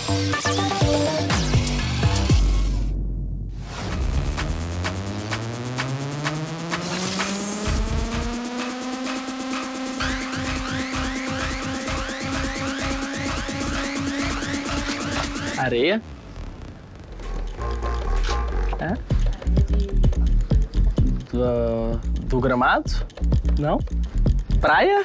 Areia? É? Do gramado? Não? Praia?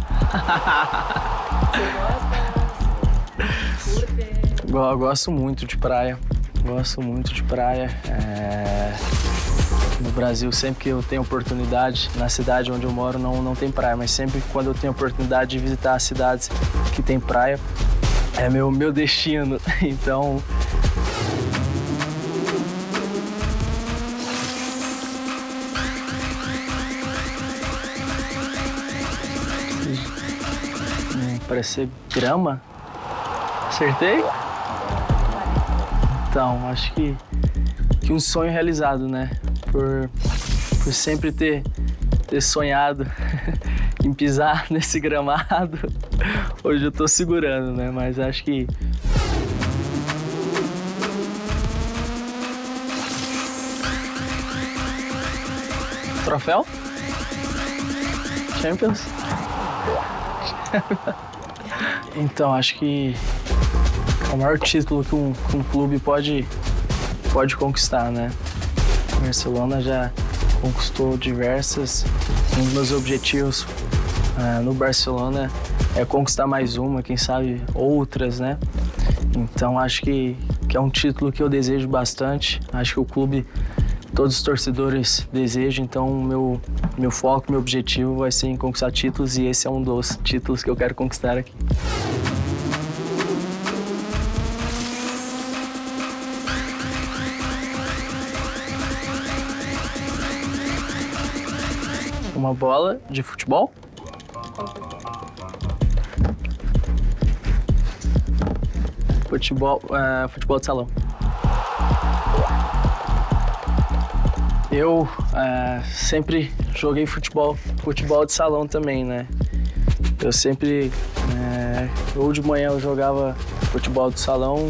Eu gosto muito de praia. Gosto muito de praia. No Brasil, sempre que eu tenho oportunidade, na cidade onde eu moro não tem praia, mas sempre quando eu tenho oportunidade de visitar as cidades que tem praia, é meu destino. Então, parece ser grama. Acertei? Então, acho que um sonho realizado, né? Por sempre ter sonhado em pisar nesse gramado. Hoje eu tô segurando, né? Mas acho que... Troféu? Champions? Então, acho que é o maior título que um clube pode conquistar, né? O Barcelona já conquistou diversas. Um dos meus objetivos no Barcelona é conquistar mais uma, quem sabe outras, né? Então, acho que é um título que eu desejo bastante. Acho que o clube, todos os torcedores desejam, então meu foco, meu objetivo vai ser em conquistar títulos e esse é um dos títulos que eu quero conquistar aqui. Uma bola de futebol? Futebol de salão. Eu sempre joguei futebol de salão também, né? Eu sempre, ou de manhã eu jogava futebol de salão,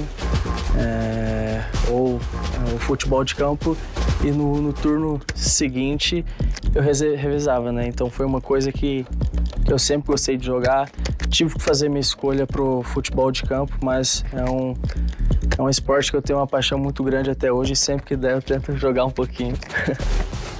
ou futebol de campo, e no turno seguinte eu revezava, né? Então foi uma coisa que eu sempre gostei de jogar. Tive que fazer minha escolha pro futebol de campo, mas é um esporte que eu tenho uma paixão muito grande até hoje e sempre que der eu tento jogar um pouquinho.